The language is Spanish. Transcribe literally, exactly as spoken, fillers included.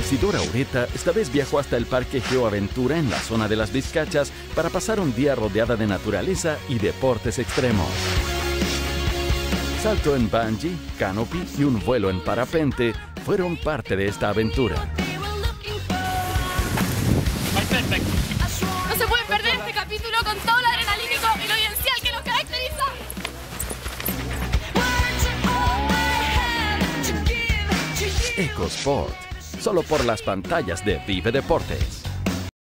Isidora Ureta esta vez viajó hasta el Parque GeoAventura en la zona de las Vizcachas para pasar un día rodeada de naturaleza y deportes extremos. Salto en bungee, canopy y un vuelo en parapente fueron parte de esta aventura. No se pueden perder este capítulo con todo lo adrenalínico y lo vivencial que nos caracteriza. EcoSport, solo por las pantallas de Vive Deportes.